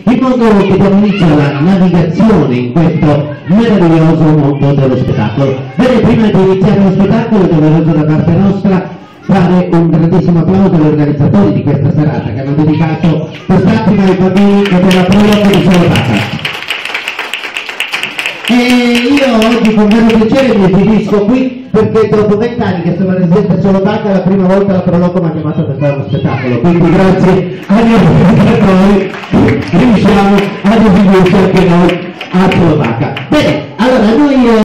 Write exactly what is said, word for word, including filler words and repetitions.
in modo che diamo inizio alla navigazione in questo meraviglioso mondo dello spettacolo. Bene, prima di iniziare lo spettacolo è doveroso da parte nostra fare un grandissimo applauso agli organizzatori di questa serata che hanno dedicato quest'attimo ai bambini che per la prologo di Solopacca. E io oggi con vero piacere mi esibisco qui perché dopo vent'anni che sono residente a Solopacca la prima volta la Proloco mi ha chiamato per fare uno spettacolo, quindi grazie agli organizzatori riusciamo ad esibirci anche noi a Solopacca. Bene, allora noi